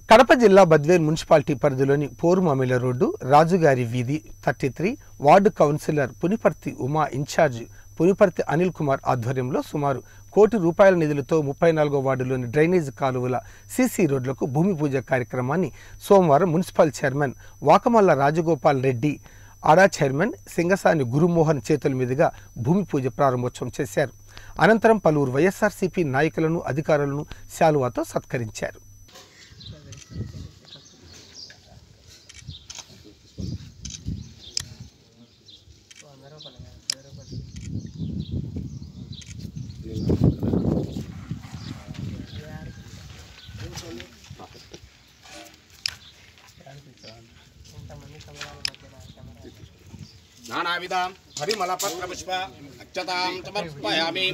కడప జిల్లా బద్వేల్ మున్సిపాలిటీ పరిధిలోని పోరుమామిల రోడ్డు రాజుగారి వీధి 33 ward councillor Puniparthi Uma incharge Puniparthi Anil Kumar ఆధ్వర్యంలో సుమారు ₹1 కోటి నిధులతో 34వ వార్డులోని డ్రైనేజ్ కాలువల సీసీ రోడ్లకు భూమి పూజ కార్యక్రమాన్ని సోమవారం municipal chairman Vakamalla Rajagopal Reddy, ADA chairman Singasani Guru Mohan చేతుల మీదుగా భూమి పూజ ప్రారంభోత్సవం చేశారు. అనంతరం పలువురు వైఎస్ఆర్సీపీ నాయకులను, అధికారులను శాలువాతో సత్కరించారు. नानाविधां परिमलपत्रपुष्प अक्षतां समर्पयामि।